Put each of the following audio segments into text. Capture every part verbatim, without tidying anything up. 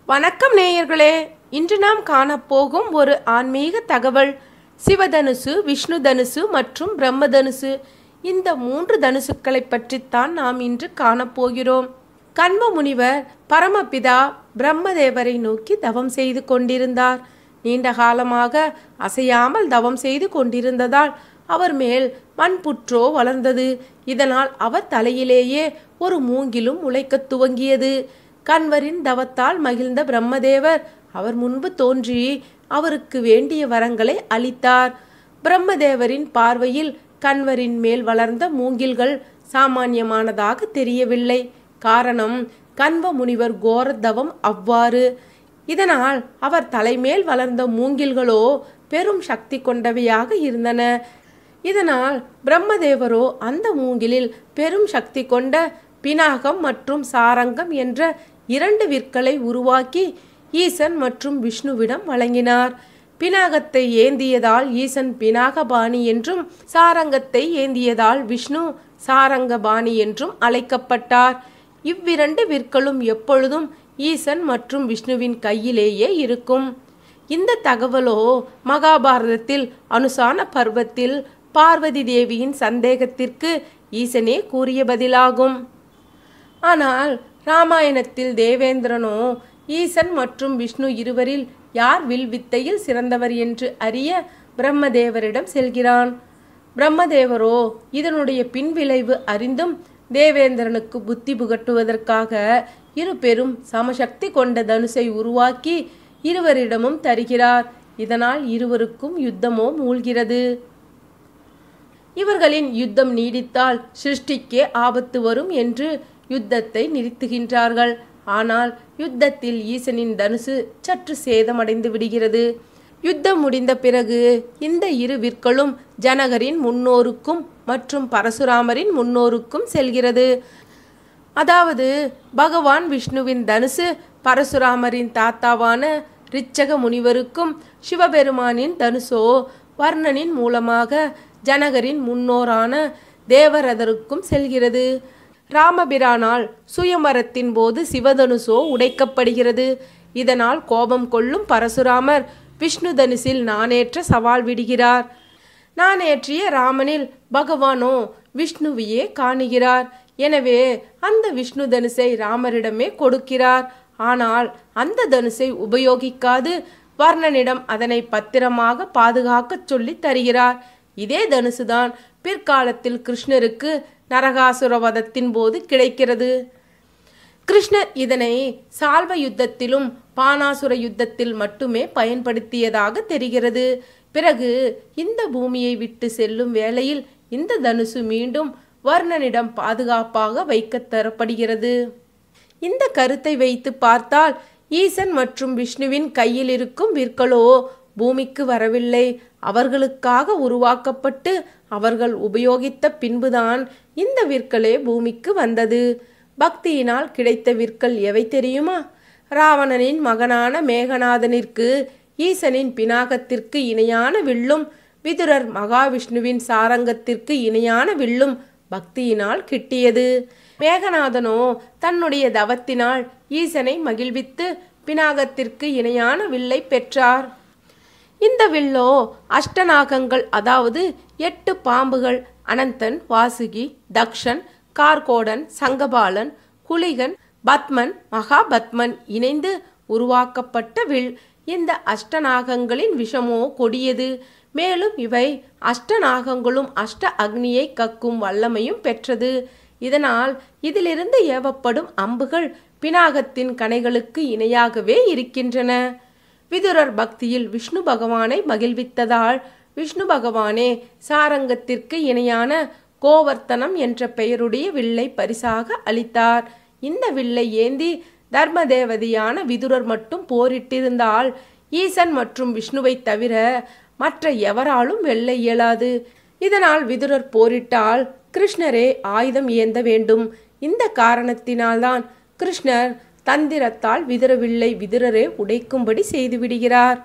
வணக்கம் நேயர்களே, இன்று நாம் காணப்போகும் ஒரு ஆன்மீக தகவல் சிவதனுசு, விஷ்ணு தனுசு மற்றும் பிரம்ம தனுசு. இந்த மூன்று தனுசுக்களை பற்றித்தான் நாம் இன்று காணப்போகிறோம். கண்வ முனிவர் பரமபிதா பிரம்மதேவரை நோக்கி தவம் செய்து கொண்டிருந்தார். நீண்ட காலமாக அசையாமல் தவம் செய்து கொண்டிருந்ததால் அவர் மேல் மண்புற்றோ வளர்ந்தது. இதனால் அவர் தலையிலேயே ஒரு மூங்கிலும் முளைக்கத் துவங்கியது. கண்வரின் தவத்தால் மகிழ்ந்த பிரம்மதேவர் அவர் முன்பு தோன்றி அவருக்கு வேண்டிய வரங்களை அளித்தார். பிரம்மதேவரின் பார்வையில் கண்வரின் மேல் வளர்ந்த மூங்கில்கள் சாமானியமானதாக தெரியவில்லை. காரணம், கண்வ முனிவர் கோர தவம் அவ்வாறு. இதனால் அவர் தலைமேல் வளர்ந்த மூங்கில்களோ பெரும் சக்தி கொண்டவையாக இருந்தன. இதனால் பிரம்மதேவரோ அந்த மூங்கிலில் பெரும் சக்தி கொண்ட பினாகம் மற்றும் சாரங்கம் என்ற இரண்டு விற்களை உருவாக்கி ஈசன் மற்றும் விஷ்ணுவிடம் வழங்கினார். பினாகத்தை ஏந்தியதால் ஈசன் பினாகபாணி என்றும், சாரங்கத்தை ஏந்தியதால் விஷ்ணு சாரங்கபாணி என்றும் அழைக்கப்பட்டார். இவ்விரண்டு விற்களும் எப்பொழுதும் ஈசன் மற்றும் விஷ்ணுவின் கையிலேயே இருக்கும். இந்த தகவலோ மகாபாரதத்தில் அனுசான பர்வத்தில் பார்வதி தேவியின் சந்தேகத்திற்கு ஈசனே கூறிய பதிலாகும். ஆனால் ராமாயணத்தில் தேவேந்திரனோ ஈசன் மற்றும் விஷ்ணு இருவரில் யார் வில் வித்தையில் சிறந்தவர் என்று அறிய பிரம்மதேவரிடம் செல்கிறான். பிரம்மதேவரோ இதனுடைய பின்விளைவு அறிந்தும் தேவேந்திரனுக்கு புத்தி புகட்டுவதற்காக இரு பெரும் சமசக்தி கொண்ட தனுசை உருவாக்கி இருவரிடமும் தருகிறார். இதனால் இருவருக்கும் யுத்தமோ மூழ்கிறது. இவர்களின் யுத்தம் நீடித்தால் சிருஷ்டிக்கே ஆபத்து வரும் என்று யுத்தத்தை நிறுத்துகின்றார்கள். ஆனால் யுத்தத்தில் ஈசனின் தனுசு சற்று சேதமடைந்து விடுகிறது. யுத்தம் முடிந்த பிறகு இந்த இரு விற்களும் ஜனகரின் முன்னோருக்கும் மற்றும் பரசுராமரின் முன்னோருக்கும் செல்கிறது. அதாவது பகவான் விஷ்ணுவின் தனுசு பரசுராமரின் தாத்தாவான ரிச்சக முனிவருக்கும், சிவபெருமானின் தனுசோ வர்ணனின் மூலமாக ஜனகரின் முன்னோரான தேவரதருக்கும் செல்கிறது. ராமபிரானால் சுயமரத்தின் போது சிவதனுசோ உடைக்கப்படுகிறது. இதனால் கோபம் கொள்ளும் பரசுராமர் விஷ்ணு தனுசில் நானேற்ற சவால் விடுகிறார். நானேற்றிய ராமனில் பகவானோ விஷ்ணுவையே காணுகிறார். எனவே அந்த விஷ்ணு தனுசை ராமரிடமே கொடுக்கிறார். ஆனால் அந்த தனுசை உபயோகிக்காது வர்ணனிடம் அதனை பத்திரமாக பாதுகாக்க சொல்லி தருகிறார். இதே தனுசுதான் பிற்காலத்தில் கிருஷ்ணருக்கு நரகாசுரவதத்தின் போது கிடைக்கிறது. கிருஷ்ணர் இதனை சால்வ யுத்தத்திலும் பானாசுர யுத்தத்தில் மட்டுமே பயன்படுத்தியதாக தெரிகிறது. பிறகு இந்த பூமியை விட்டு செல்லும் வேளையில் இந்த தனுசு மீண்டும் வர்ணனிடம் பாதுகாப்பாக வைக்க தரப்படுகிறது. இந்த கருத்தை வைத்து பார்த்தால் ஈசன் மற்றும் விஷ்ணுவின் கையில் இருக்கும் விற்களோ பூமிக்கு வரவில்லை. அவர்களுக்காக உருவாக்கப்பட்டு அவர்கள் உபயோகித்த பின்புதான் இந்த விற்களே பூமிக்கு வந்தது. பக்தியினால் கிடைத்த விற்கள் எவை தெரியுமா? ராவணனின் மகனான மேகநாதனிற்கு ஈசனின் பினாகத்திற்கு இணையான வில்லும், விதுரர் மகாவிஷ்ணுவின் சாரங்கத்திற்கு இணையான வில்லும் பக்தியினால் கிட்டியது. மேகநாதனோ தன்னுடைய தவத்தினால் ஈசனை மகிழ்வித்து பினாகத்திற்கு இணையான வில்லை பெற்றார். இந்த வில்லோ அஷ்டநாகங்கள், அதாவது எட்டு பாம்புகள், அனந்தன், வாசுகி, தக்ஷன், கார்கோடன், சங்கபாலன், குளிகன், பத்மன், மகாபத்மன் இணைந்து உருவாக்கப்பட்ட வில். இந்த அஷ்டநாகங்களின் விஷமோ கொடியது. மேலும் இவை அஷ்டநாகங்களும் அஷ்ட அக்னியை கக்கும் வல்லமையும் பெற்றது. இதனால் இதிலிருந்து ஏவப்படும் அம்புகள் பினாகத்தின் கணைகளுக்கு இணையாகவே இருக்கின்றன. விதுரர் பக்தியில் விஷ்ணு பகவானை மகிழ்வித்ததால் விஷ்ணு பகவானே சாரங்கத்திற்கு இணையான கோவர்த்தனம் என்ற பெயருடைய வில்லை பரிசாக அளித்தார். இந்த வில்லை ஏந்தி தர்ம தேவதையான விதுரர் மட்டும் போரிட்டிருந்தால் ஈசன் மற்றும் விஷ்ணுவை தவிர மற்ற எவராலும் வெல்ல இயலாது. இதனால் விதுரர் போரிட்டால் கிருஷ்ணரே ஆயுதம் ஏந்த வேண்டும். இந்த காரணத்தினால்தான் கிருஷ்ணர் தந்திரத்தால் விதுரவில்லை விதுரரே உடைக்கும்படி செய்துவிடுகிறார்.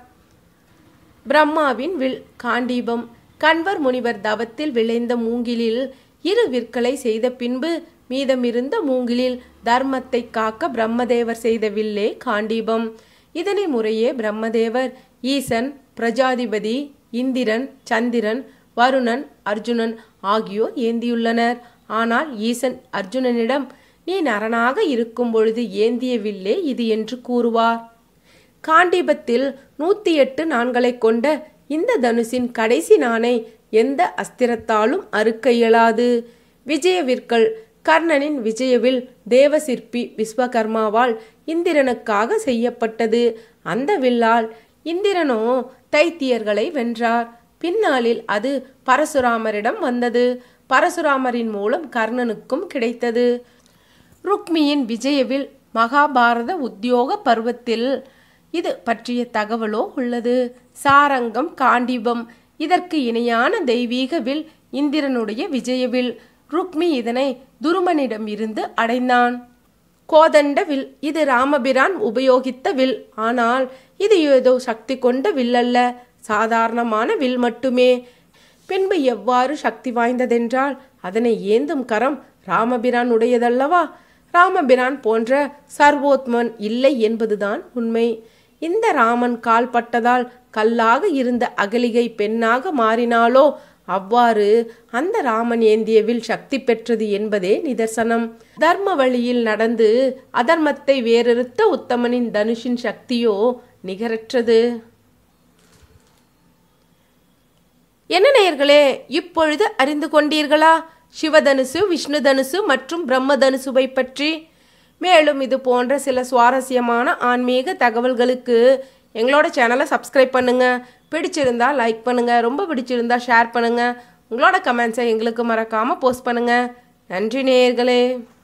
பிரம்மாவின் வில் காண்டீபம். கண்வர் முனிவர் தவத்தில் விளைந்த மூங்கிலில் இரு விற்களை செய்த பின்பு மீதமிருந்த மூங்கிலில் தர்மத்தை காக்க பிரம்மதேவர் செய்த வில்லே காண்டீபம். இதனை முறையே பிரம்மதேவர், ஈசன், பிரஜாதிபதி, இந்திரன், சந்திரன், வருணன், அர்ஜுனன் ஆகியோர் ஏந்தியுள்ளனர். ஆனால் ஈசன் அர்ஜுனனிடம், நீ நரனாக இருக்கும் பொழுது ஏந்திய வில்லே இது என்று கூறுவார். காண்டீபத்தில் நூத்தி எட்டு நான்களை கொண்ட இந்த தனுசின் கடைசி நாணை எந்த அஸ்திரத்தாலும் அறுக்க இயலாது. விஜயவிற்கள். கர்ணனின் விஜயவில் தேவசிற்பி விஸ்வகர்மாவால் இந்திரனுக்காக செய்யப்பட்டது. அந்த வில்லால் இந்திரனோ தைத்தியர்களை வென்றார். பின்னாளில் அது பரசுராமரிடம் வந்தது. பரசுராமரின் மூலம் கர்ணனுக்கும் கிடைத்தது. ருக்மியின் விஜயவில் மகாபாரத உத்தியோக பருவத்தில் இது பற்றிய தகவலோ உள்ளது. சாரங்கம், காண்டீபம் இதற்கு இணையான தெய்வீக வில் இந்திரனுடைய விஜயவில். ருக்மி இதனை துருமனிடம் இருந்து அடைந்தான். கோதண்ட வில். இது ராமபிரான் உபயோகித்த வில். ஆனால் இது ஏதோ சக்தி கொண்ட வில் அல்ல, சாதாரணமான வில் மட்டுமே. பின்பு எவ்வாறு சக்தி வாய்ந்ததென்றால் அதனை ஏந்தும் கரம் ராமபிரான் உடையதல்லவா? ராமபிரான் போன்ற சர்வோத்மன் இல்லை என்பதுதான் உண்மை. இந்த ராமன் கால் பட்டதால் கல்லாக இருந்த அகலிகை பெண்ணாக மாறினாலோ அவ்வாறு அந்த ராமன் ஏந்திய வில் சக்தி பெற்றது என்பதே நிதர்சனம். தர்ம வழியில் நடந்து அதர்மத்தை வேறறுத்த உத்தமனின் தனுஷின் சக்தியோ நிகரற்றது. என்ன நேயர்களே, இப்பொழுது அறிந்து கொண்டீர்களா சிவதனுசு, விஷ்ணு தனுசு மற்றும் பிரம்ம தனுசுவை பற்றி? மேலும் இது போன்ற சில சுவாரஸ்யமான ஆன்மீக தகவல்களுக்கு எங்களோட சேனலை சப்ஸ்கிரைப் பண்ணுங்க. பிடிச்சிருந்தா லைக் பண்ணுங்க, ரொம்ப பிடிச்சிருந்தா ஷேர் பண்ணுங்க. உங்களோட கமெண்ட்ஸை எங்களுக்கு மறக்காம போஸ்ட் பண்ணுங்க. நன்றி நேயர்களே.